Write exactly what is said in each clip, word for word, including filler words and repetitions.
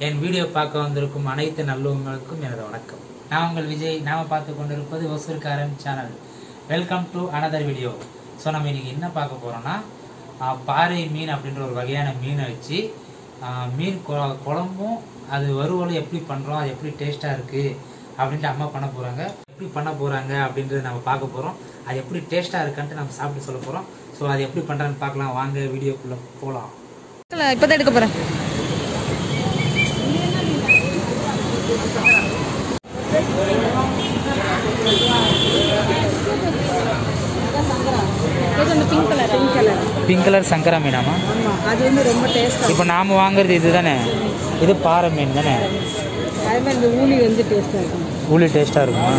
என் video பார்க்க வந்திருக்கும் அனைத்து நல்லவங்களுக்கும் எனது வணக்கம். நான் உங்கள் விஜய். நாம் பார்த்து கொண்டிருப்பது ஒசூர்காரன் channel. Welcome to another video. So நம்ம இன்னைக்கு என்ன பார்க்க போகிறோம்னா, பாறை மீன் அப்படின்ற ஒரு வகையான மீனை வச்சு மீன் குழம்பும் அது வறுவலும் எப்படி பண்ணுறோம், அது எப்படி டேஸ்ட்டாக இருக்குது அப்படின்ட்டு அம்மா பண்ண போகிறாங்க. எப்படி பண்ண போகிறாங்க அப்படின்றத நம்ம பார்க்க போகிறோம். அது எப்படி டேஸ்ட்டாக இருக்கான்ட்டு நம்ம சாப்பிட்டு சொல்ல போகிறோம். ஸோ அது எப்படி பண்ணுறான்னு பார்க்கலாம். வாங்க வீடியோக்குள்ளே போகலாம். இப்போ தான் எடுக்க போகிறேன். பிங்க் கலர் சங்கரா மீனாமா? அது வந்து ரொம்ப டேஸ்ட். இப்போ நாம் வாங்குறது இது தானே, இது பாறை மீன் தானே? அதே மாதிரி இந்த ஊளி வந்து டேஸ்ட்டாக இருக்கும். ஊளி டேஸ்ட்டாக இருக்குமா?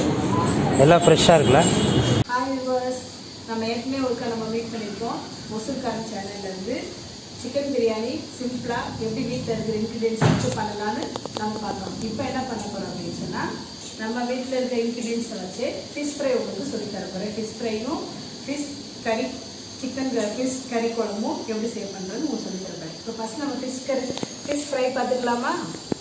எல்லாம் ஃப்ரெஷ்ஷாக இருக்குல்ல? ஹாய் வியூவர்ஸ், நம்ம ஏற்கனவே ஒருக்கா நம்ம மீட் பண்ணியிருக்கோம். ஒசூர்காரன் சேனல்லேருந்து சிக்கன் பிரியாணி சிம்பிளாக எப்படி வீட்டில் இருக்கிற இன்க்ரீடியன்ஸ் வச்சு பண்ணலான்னு நம்ம பார்த்தோம். இப்போ என்ன பண்ண போகிறோம் அப்படின்னு சொன்னால், நம்ம வீட்டில் இருக்கிற இன்க்ரீடியன்ஸை வச்சு ஃபிஷ் ஃப்ரை உங்களுக்கு சொல்லி தர போகிறேன். ஃபிஷ் ஃப்ரையும் ஃபிஷ் கறி சிக்கன் ஃபிஷ் கறி குழம்பும் எப்படி சேவ் பண்ணுறது உங்களுக்கு சொல்லி தரப்பேன். இப்போ ஃபஸ்ட் நம்ம ஃபிஷ் கறி ஃபிஷ் ஃப்ரை பார்த்துக்கலாமா?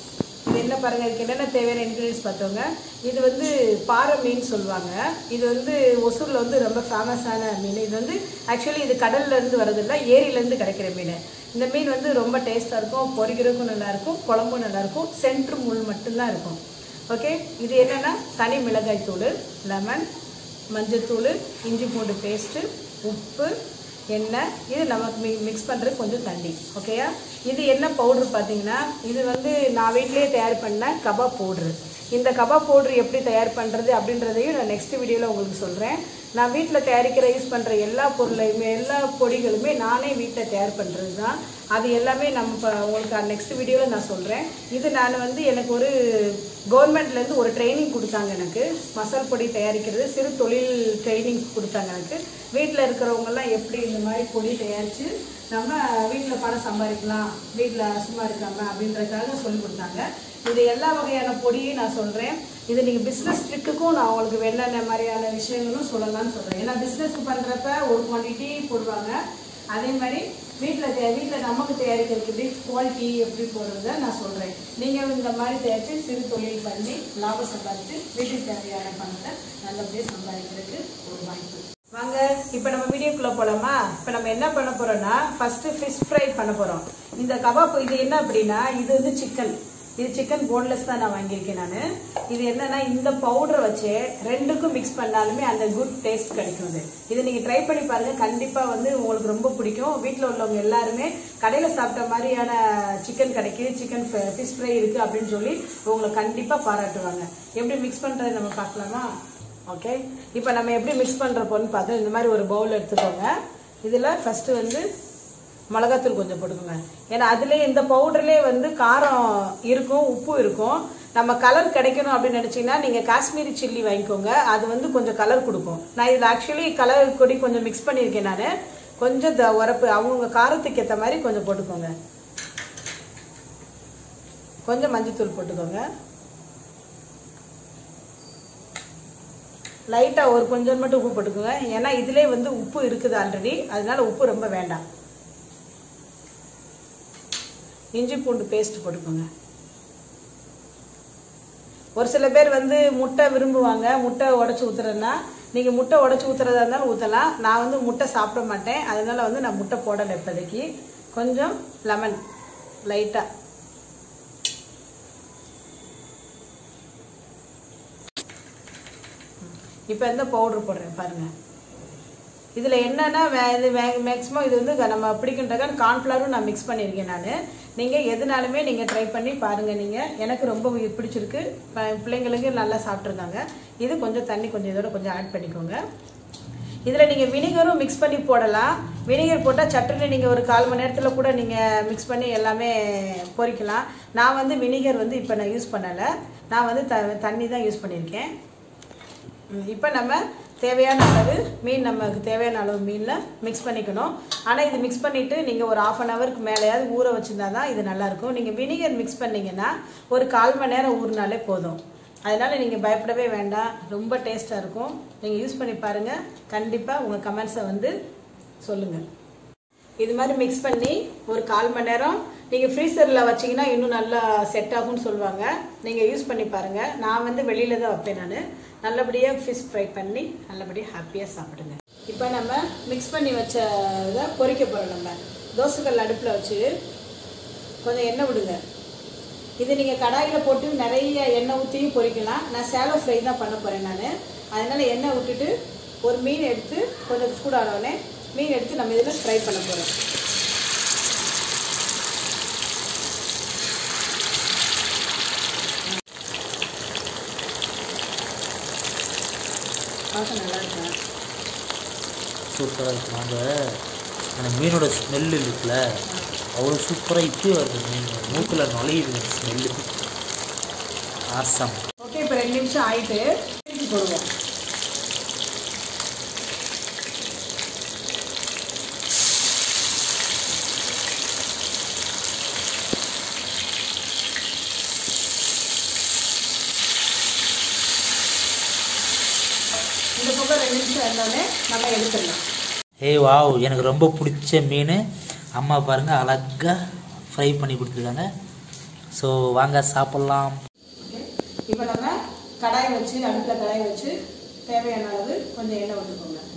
இது என்ன பாருங்கள், இதுக்கு என்னென்ன தேவையான இன்க்ரீடியன்ஸ் பார்த்தோங்க. இது வந்து பாறை மீன் சொல்லுவாங்க. இது வந்து ஒசூரில் வந்து ரொம்ப ஃபேமஸான மீன். இது வந்து ஆக்சுவலி இது கடல்லேருந்து வரதில்லை, ஏரியிலேருந்து கிடைக்கிற மீன். இந்த மீன் வந்து ரொம்ப டேஸ்ட்டாக இருக்கும், பொரிக்கிறதுக்கும் நல்லாயிருக்கும், குழம்பும் நல்லாயிருக்கும். சென்ட்ரு முள் மட்டும்தான் இருக்கும். ஓகே, இது என்னென்னா தனி மிளகாய் தூள், லெமன், மஞ்சத்தூள், இஞ்சி பூண்டு பேஸ்ட்டு, உப்பு, எண்ணெய். இது நமக்கு மி மிக்ஸ் பண்ணுறதுக்கு கொஞ்சம் தண்ணி. ஓகேயா? இது என்ன பவுட்ரு பார்த்தீங்கன்னா, இது வந்து நான் வீட்டிலேயே தயார் பண்ண கபாப் பவுட்ரு. இந்த கபாப் பவுட்ரு எப்படி தயார் பண்ணுறது அப்படின்றதையும் நான் நெக்ஸ்ட் வீடியோவில் உங்களுக்கு சொல்கிறேன். நான் வீட்டில் தயாரிக்கிற யூஸ் பண்ணுற எல்லா பொருளையுமே எல்லா பொடிகளுமே நானே வீட்டில் தயார் பண்ணுறது தான். அது எல்லாமே நம்ம இப்போ உங்களுக்கு நெக்ஸ்ட் வீடியோவில் நான் சொல்கிறேன். இது நான் வந்து எனக்கு ஒரு கவர்மெண்ட்லேருந்து ஒரு ட்ரைனிங் கொடுத்தாங்க. எனக்கு மசால் பொடி தயாரிக்கிறது சிறு தொழில் ட்ரைனிங் கொடுத்தாங்க. எனக்கு வீட்டில் இருக்கிறவங்கெல்லாம் எப்படி இந்த மாதிரி பொடி தயாரித்து நம்ம வீட்டில் பணம் சம்பாதிக்கலாம், வீட்டில் சும்மா இருக்காமல் அப்படின்றதுக்காக சொல்லி கொடுத்தாங்க. இது எல்லா வகையான பொடியும் நான் சொல்கிறேன். இது நீங்கள் பிஸ்னஸ் ட்ரிக்குக்கும் நான் உங்களுக்கு என்னென்ன மாதிரியான விஷயங்களும் சொல்லலாம்னு சொல்கிறேன். ஏன்னா பிஸ்னஸ் பண்ணுறப்ப ஒரு குவான்டிட்டி போடுவாங்க. அதே மாதிரி வீட்டில் தே வீட்டில் நமக்கு தயாரிக்கிறதுக்கு எப்படி குவாலிட்டி எப்படி போடுறத நான் சொல்கிறேன். நீங்கள் இந்த மாதிரி தயாரித்து சிறு தொழில் பண்ணி லாபம் சம்பாதிச்சு வீட்டுக்கு தேவையான பணத்தை நல்லபடியாக சம்பாதிக்கிறதுக்கு ஒரு வாய்ப்பு. வாங்க இப்போ நம்ம வீடியோக்குள்ளே போகலாமா? இப்போ நம்ம என்ன பண்ண போகிறோம்னா, ஃபஸ்ட்டு ஃபிஷ் ஃப்ரை பண்ண போகிறோம். இந்த கபாப் இது என்ன அப்படின்னா, இது வந்து சிக்கன். இது சிக்கன் போன்லெஸ் தான் நான் வாங்கியிருக்கேன். நான் இது என்னன்னா, இந்த பவுடரை வச்சு ரெண்டுக்கும் மிக்ஸ் பண்ணாலுமே அந்த குட் டேஸ்ட் கிடைக்கும். இது இது நீங்கள் ட்ரை பண்ணி பாருங்கள், கண்டிப்பாக வந்து உங்களுக்கு ரொம்ப பிடிக்கும். வீட்டில் உள்ளவங்க எல்லாருமே கடையில் சாப்பிட்ட மாதிரியான சிக்கன் கிடைக்குது, சிக்கன் ஃபிஷ் ஃப்ரை இருக்குது அப்படின்னு சொல்லி உங்களை கண்டிப்பாக பாராட்டுவாங்க. எப்படி மிக்ஸ் பண்ணுறது நம்ம பார்க்கலாமா? ஓகே, இப்போ நம்ம எப்படி மிக்ஸ் பண்ணுறப்போன்னு பார்த்தோம். இந்த மாதிரி ஒரு பவுல் எடுத்துக்கோங்க. இதில் ஃபஸ்ட்டு வந்து மிளகாத்தூள் கொஞ்சம் போட்டுக்கோங்க. ஏன்னா அதுலேயே இந்த பவுடர்லேயே வந்து காரம் இருக்கும், உப்பு இருக்கும். நம்ம கலர் கிடைக்கணும் அப்படின்னு நினச்சிங்கன்னா நீங்கள் காஷ்மீரி சில்லி வாங்கிக்கோங்க. அது வந்து கொஞ்சம் கலர் கொடுக்கும். நான் இதில் ஆக்சுவலி கலர் கொடி கொஞ்சம் மிக்ஸ் பண்ணியிருக்கேன். நான் கொஞ்சம் த உரப்பு அவங்கவுங்க காரத்துக்கு ஏற்ற மாதிரி கொஞ்சம் போட்டுக்கோங்க. கொஞ்சம் மஞ்சத்தூள் போட்டுக்கோங்க. லைட்டாக ஒரு கொஞ்சம் மட்டும் உப்பு போட்டுக்கோங்க. ஏன்னா இதிலே வந்து உப்பு இருக்குது ஆல்ரெடி, அதனால உப்பு ரொம்ப வேண்டாம். இஞ்சி பூண்டு பேஸ்ட் போட்டுக்கோங்க. ஒரு சில பேர் வந்து முட்டை விரும்புவாங்க, முட்டை உடச்சி ஊற்றுறதுனா நீங்கள் முட்டை உடச்சி ஊற்றுறதா இருந்தாலும் ஊற்றலாம். நான் வந்து முட்டை சாப்பிட மாட்டேன், அதனால வந்து நான் முட்டை போடலை இப்போதைக்கு. கொஞ்சம் லெமன் லைட்டாக. இப்போ இந்த பவுட்ரு போடுறேன் பாருங்கள். இதில் என்னென்னா இது மேக்ஸிமம் இது வந்து நம்ம பிடிக்கின்றக்கான கார்ன்ஃப்ளவரும் நான் மிக்ஸ் பண்ணியிருக்கேன். நான் நீங்கள் எதுனாலுமே நீங்கள் ட்ரை பண்ணி பாருங்கள். நீங்கள் எனக்கு ரொம்ப பிடிச்சிருக்கு, பிள்ளைங்களுக்கு நல்லா சாப்பிட்ருந்தாங்க. இது கொஞ்சம் தண்ணி கொஞ்சம் இதோட கொஞ்சம் ஆட் பண்ணிக்கோங்க. இதில் நீங்கள் வினிகரும் மிக்ஸ் பண்ணி போடலாம். வினிகர் போட்டால் சட்டுன்னு நீங்கள் ஒரு கால் மணி நேரத்தில் கூட நீங்கள் மிக்ஸ் பண்ணி எல்லாமே பொரிக்கலாம். நான் வந்து வினிகர் வந்து இப்போ நான் யூஸ் பண்ணலை, நான் வந்து த தண்ணி தான் யூஸ் பண்ணியிருக்கேன். இப்போ நம்ம தேவையான அளவு மீன், நமக்கு தேவையான அளவு மீனில் மிக்ஸ் பண்ணிக்கணும். ஆனால் இது மிக்ஸ் பண்ணிவிட்டு நீங்கள் ஒரு ஆஃப் அன் ஹவருக்கு மேலேயாவது ஊற வச்சுருந்தா தான் இது நல்லாயிருக்கும். நீங்கள் வினிகர் மிக்ஸ் பண்ணிங்கன்னா ஒரு கால் மணி நேரம் ஊறினாலே போதும். அதனால் நீங்கள் பயப்படவே வேண்டாம், ரொம்ப டேஸ்ட்டாக இருக்கும். நீங்கள் யூஸ் பண்ணி பாருங்கள், கண்டிப்பாக உங்கள் கமெண்ட்ஸை வந்து சொல்லுங்கள். இது மாதிரி மிக்ஸ் பண்ணி ஒரு கால் மணி நேரம் நீங்கள் ஃப்ரீசரில் வச்சிங்கன்னா இன்னும் நல்லா செட் ஆகும்னு சொல்லுவாங்க. நீங்கள் யூஸ் பண்ணி பாருங்கள். நான் வந்து வெளியில் தான் வைப்பேன். நான் நல்லபடியாக ஃபிஷ் ஃப்ரை பண்ணி நல்லபடியாக ஹாப்பியாக சாப்பிடுங்க. இப்போ நம்ம மிக்ஸ் பண்ணி வச்ச இதை பொரிக்க போகிறோம். நம்ம தோசைக்கல் அடுப்பில் வச்சு கொஞ்சம் எண்ணெய் விடுங்க. இது நீங்கள் கடாயில் போட்டு நிறைய எண்ணெய் ஊற்றியும் பொரிக்கலாம். நான் சேலோ ஃப்ரை தான் பண்ண போகிறேன் நான். அதனால் எண்ணெய் விட்டுட்டு ஒரு மீன் எடுத்து கொஞ்சம் சூடானோடனே மீன் எடுத்து நம்ம இதில் ஃப்ரை பண்ண போகிறோம். பார்க்க நல்லா இருக்கா? சூப்பராக இருக்கும். அந்த அந்த மீனோட ஸ்மெல்லு இருக்குல்ல, அவ்வளோ சூப்பராக இப்பயே வருது. மீன் மூக்கில் நுழையுது ஸ்மெல்லு. ஆசம். ஓகே, இப்போ ரெண்டு நிமிஷம் ஆயிட்டு திருப்பி போடுவோம். இந்த பக்கம் ரெண்டு நிமிஷம் இருந்தோடனே நம்ம எடுத்துடலாம். ஏய் வாவ், எனக்கு ரொம்ப பிடிச்ச மீன். அம்மா பாருங்கள் அழகாக ஃப்ரை பண்ணி கொடுத்துருக்காங்க. ஸோ வாங்க சாப்பிட்லாம். ஓகே, இப்போ நம்ம கடாய் வச்சு அடுப்பில் கடாய் வச்சு தேவையான அளவு கொஞ்சம் எண்ணெய் விட்டுக்கோங்க.